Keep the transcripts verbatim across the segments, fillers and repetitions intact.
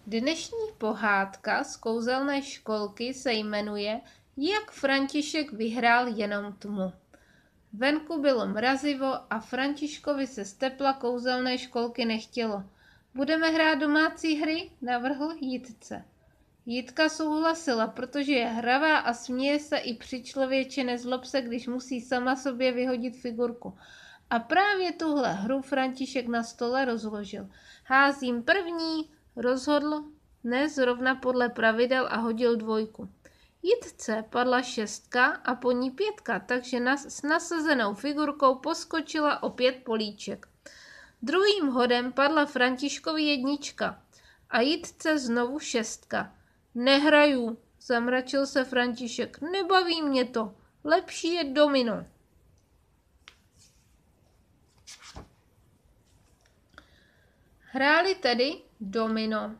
Dnešní pohádka z kouzelné školky se jmenuje Jak František vyhrál jenom tmu. Venku bylo mrazivo a Františkovi se z tepla kouzelné školky nechtělo. Budeme hrát domácí hry? Navrhl Jitce. Jitka souhlasila, protože je hravá a směje se i při člověče, nezlob se, když musí sama sobě vyhodit figurku. A právě tuhle hru František na stole rozložil. Házím první, rozhodl, ne zrovna podle pravidel a hodil dvojku. Jitce padla šestka a po ní pětka, takže nas, s nasazenou figurkou poskočila o pět políček. Druhým hodem padla Františkovi jednička a Jitce znovu šestka. Nehraju, zamračil se František, nebaví mě to, lepší je domino. Hráli tedy domino,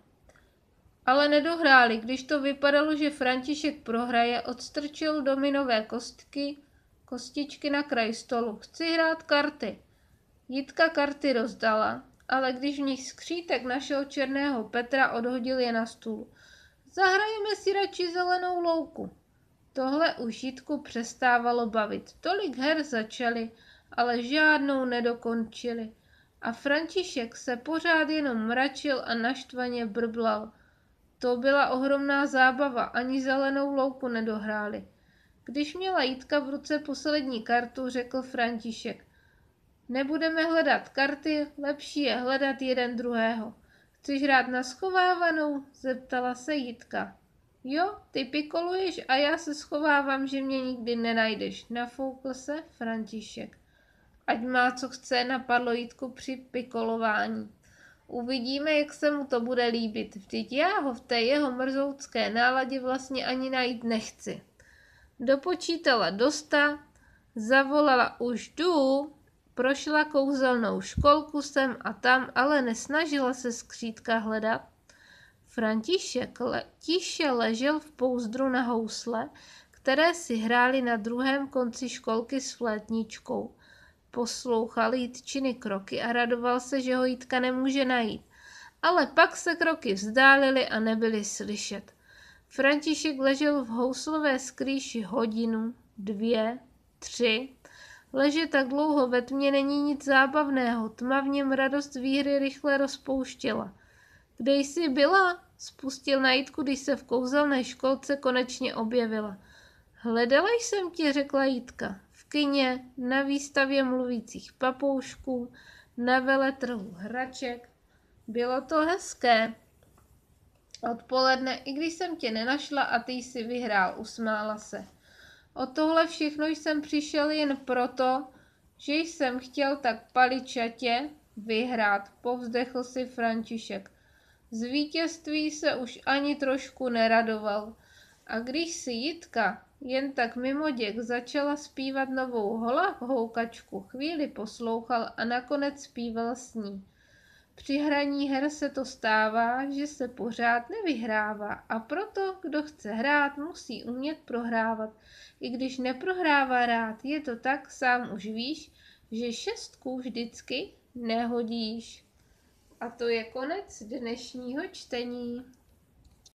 ale nedohráli. Když to vypadalo, že František prohraje, odstrčil dominové kostky, kostičky na kraj stolu. Chci hrát karty. Jitka karty rozdala, ale když v nich skřítek našel černého Petra, odhodil je na stůl. Zahrajeme si radši zelenou louku. Tohle už Jitku přestávalo bavit. Tolik her začali, ale žádnou nedokončili. A František se pořád jenom mračil a naštvaně brblal. To byla ohromná zábava, ani zelenou louku nedohráli. Když měla Jitka v ruce poslední kartu, řekl František. Nebudeme hledat karty, lepší je hledat jeden druhého. Chceš hrát na schovávanou? Zeptala se Jitka. Jo, ty pikoluješ a já se schovávám, že mě nikdy nenajdeš, nafoukl se František. Ať má co chce, napadlo Jitku při pikolování. Uvidíme, jak se mu to bude líbit. Vždyť já ho v té jeho mrzoutské náladě vlastně ani najít nechci. Dopočítala do sta, zavolala už jdu, prošla kouzelnou školku sem a tam, ale nesnažila se skřítka hledat. František le- tiše ležel v pouzdru na housle, které si hráli na druhém konci školky s flétničkou. Poslouchal Jitčiny kroky a radoval se, že ho Jitka nemůže najít. Ale pak se kroky vzdálily a nebyly slyšet. František ležel v houslové skrýši hodinu, dvě, tři. Ležet tak dlouho ve tmě není nic zábavného, tma v něm radost výhry rychle rozpouštěla. Kde jsi byla? Spustil na Jitku, když se v kouzelné školce konečně objevila. Hledala jsem tě, řekla Jitka. V kině, na výstavě mluvících papoušků, na veletrhu hraček. Bylo to hezké. Odpoledne, i když jsem tě nenašla a ty jsi vyhrál, usmála se. O tohle všechno jsem přišel jen proto, že jsem chtěl tak paličatě vyhrát, povzdechl si František. Z vítězství se už ani trošku neradoval. A když si Jitka jen tak mimoděk začala zpívat novou hola houkačku, chvíli poslouchal a nakonec zpíval s ní. Při hraní her se to stává, že se pořád nevyhrává a proto, kdo chce hrát, musí umět prohrávat. I když neprohrává rád, je to tak, sám už víš, že šestku vždycky nehodíš. A to je konec dnešního čtení.